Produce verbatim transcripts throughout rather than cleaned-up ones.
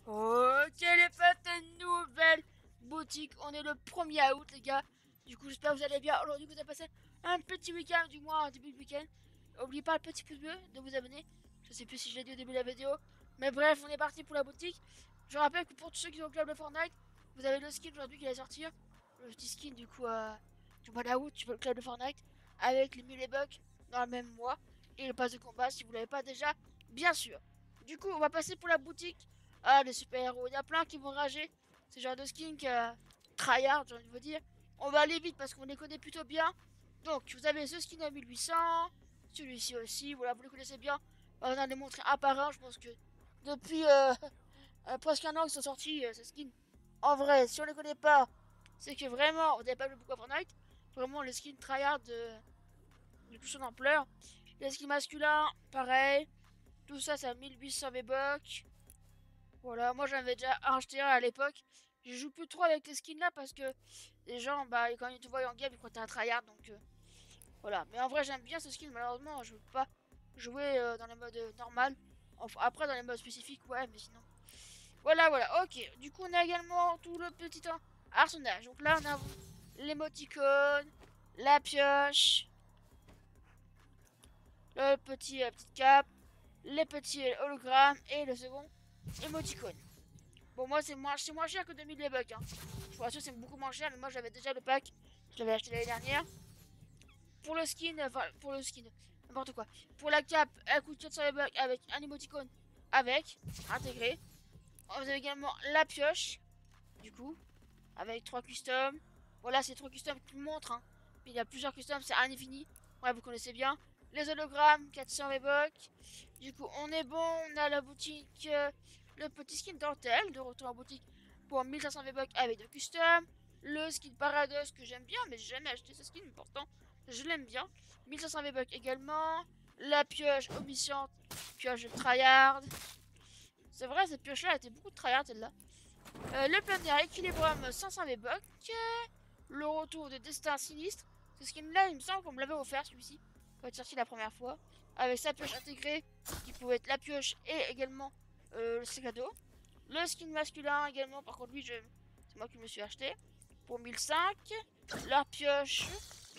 Ok les potes, nouvelle boutique. On est le premier août les gars. Du coup j'espère que vous allez bien. Aujourd'hui vous avez passé un petit week-end, du moins un début de week-end. N'oubliez pas le petit pouce bleu, de vous abonner. Je sais plus si je l'ai dit au début de la vidéo. Mais bref, on est parti pour la boutique. Je rappelle que pour tous ceux qui sont au club de Fortnite, vous avez le skin aujourd'hui qui va sortir. Le petit skin du coup euh, du mois d'août, tu veux le club de Fortnite. Avec les mille bucks dans le même mois. Et le pass de combat si vous l'avez pas déjà, bien sûr. Du coup on va passer pour la boutique. Ah, les super-héros, il y a plein qui vont rager. C'est genre de skin que tryhard, j'ai envie de vous dire. On va aller vite parce qu'on les connaît plutôt bien. Donc, vous avez ce skin à mille huit cents, celui-ci aussi, voilà, vous les connaissez bien. On va les montrer un par un, je pense que depuis euh, euh, presque un an qu'ils sont sortis, euh, ces skins. En vrai, si on les connaît pas, c'est que vraiment, on n'avez pas joué beaucoup à Fortnite. Vraiment, les skins tryhard de, de toute son ampleur. Les skins masculins, pareil. Tout ça, c'est à mille huit cents V-Bucks. Voilà, moi j'en avais déjà acheté un à l'époque. Je joue plus trop avec les skins là parce que les gens, bah, quand ils te voient en game, ils croient que t'es un tryhard. Donc euh, voilà. Mais en vrai, j'aime bien ce skin. Malheureusement, je peux pas jouer euh, dans les modes euh, normal. Enfin, après, dans les modes spécifiques, ouais, mais sinon. Voilà, voilà. Ok. Du coup, on a également tout le petit arsenal. Donc là, on a l'émoticône, la pioche, le petit euh, petite cape, les petits hologrammes et le second émoticône. Bon, moi, c'est moins, moins cher que deux mille bucks. Hein. Je vous rassure, c'est beaucoup moins cher, mais moi, j'avais déjà le pack. Je l'avais acheté l'année dernière. Pour le skin, enfin, pour le skin, n'importe quoi. Pour la cape, elle coûte quatre cents bucks avec un émoticône avec, intégré. Vous avez également la pioche, du coup, avec trois customs. Voilà, c'est trois customs qui montrent. Hein. Puis il y a plusieurs customs, c'est un infini. Ouais, vous connaissez bien. Les hologrammes, quatre cents bucks. Du coup, on est bon. On a la boutique, euh, le petit skin dentelle de retour en boutique pour mille cinq cents V-Bucks avec de custom. Le skin Paradox que j'aime bien, mais j'ai jamais acheté ce skin, mais pourtant je l'aime bien. mille cinq cents V-Bucks également. La pioche omnisciente, pioche de tryhard. C'est vrai, cette pioche-là était beaucoup de tryhard, celle-là. Euh, le plein air Equilibrium cinq cents V-Bucks. Le retour de Destin Sinistre. Ce skin-là, il me semble qu'on me l'avait offert, celui-ci, quand il est sorti la première fois. Avec sa pioche intégrée, qui pouvait être la pioche et également euh, le cadeau. Le skin masculin également, par contre, lui, je... c'est moi qui me suis acheté. Pour mille cinq. La pioche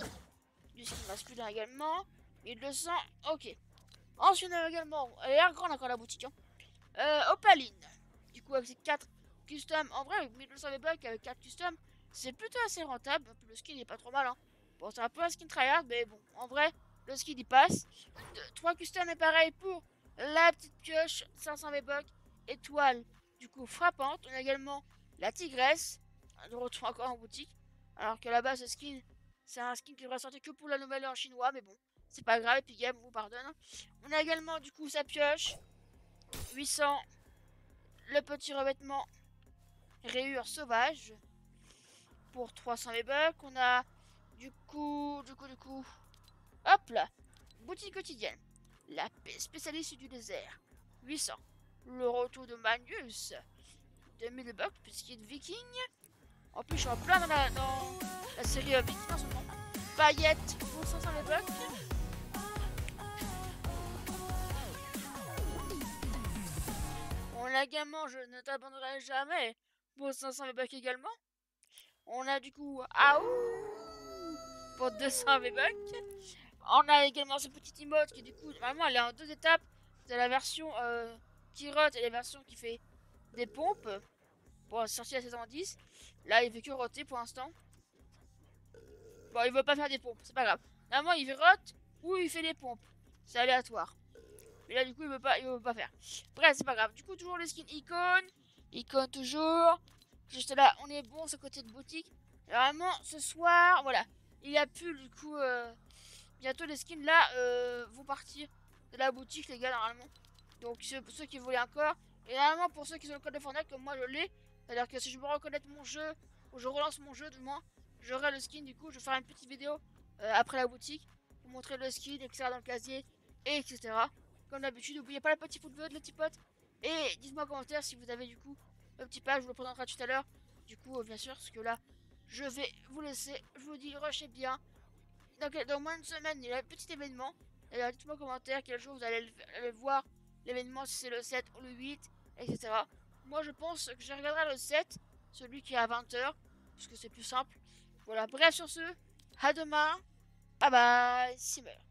du skin masculin également. mille deux cents, ok. Ensuite, on a également, elle est l'air grande encore la boutique. Hein. Euh, Opaline. Du coup, avec ces quatre customs, en vrai, avec mille deux cents V-Bucks, avec quatre customs, c'est plutôt assez rentable. Le skin n'est pas trop mal. Hein. Bon, c'est un peu un skin tryhard, mais bon, en vrai, le skin il passe. trois customs est pareil pour la petite pioche, cinq cents V-Bucks, étoile, du coup, frappante. On a également la tigresse, de retour encore en boutique. Alors que là-bas, ce skin, c'est un skin qui devrait sortir que pour la nouvelle en chinois, mais bon, c'est pas grave, Epic Game vous pardonne. Hein. On a également, du coup, sa pioche, huit cents, le petit revêtement rayure sauvage pour trois cents V-Bucks. On a du coup, du coup, du coup, hop là, boutique quotidienne. La spécialiste du désert, huit cents. Le retour de Magnus, deux mille bucks, puisqu'il est viking. En plus, je suis en plein dans la, dans la série euh, viking en ce moment. Paillettes pour cinq cents bucks. On a également, je ne t'abandonnerai jamais, pour cinq cents bucks également. On a du coup Aou pour deux cents V-Bucks. On a également ce petit emote qui du coup, vraiment elle est en deux étapes. C'est la version euh, qui rote et la version qui fait des pompes. Bon, c'est sorti à saison dix. Là, il fait que roter pour l'instant. Bon, il veut pas faire des pompes, c'est pas grave. Normalement, il rote ou il fait des pompes. C'est aléatoire. Mais là, du coup, il veut pas, il veut pas faire. Bref, c'est pas grave. Du coup, toujours le skin icône. Icône toujours. Juste là, on est bon, ce côté de boutique. Vraiment, ce soir, voilà. Il a pu, du coup, euh, bientôt les skins là euh, vont partir de la boutique, les gars, normalement. Donc, ceux, ceux qui voulaient encore. Et normalement, pour ceux qui ont le code de Fortnite, comme moi je l'ai, c'est-à-dire que si je veux reconnaître mon jeu, ou je relance mon jeu, du moins, j'aurai le skin. Du coup, je ferai une petite vidéo euh, après la boutique pour montrer le skin, et cetera dans le casier, et etc. Comme d'habitude, n'oubliez pas le petit pouce bleu de les petits potes. Et dites-moi en commentaire si vous avez du coup le petit page, je vous le présenterai tout à l'heure. Du coup, euh, bien sûr, parce que là, je vais vous laisser. Je vous dis, rushez bien. Donc, dans moins d'une semaine, il y a un petit événement. D'ailleurs, dites-moi en commentaire quel jour vous allez le, le voir l'événement, si c'est le sept ou le huit, et cetera. moi je pense que je regarderai le sept, celui qui est à vingt heures, parce que c'est plus simple. Voilà, bref sur ce, à demain, bye bye, Simmer.